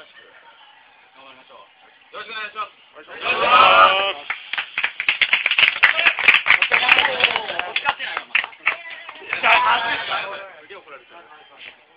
しく頑張りましょう。よろしくお願いします。 お願いします。 使ってないよ、まだ。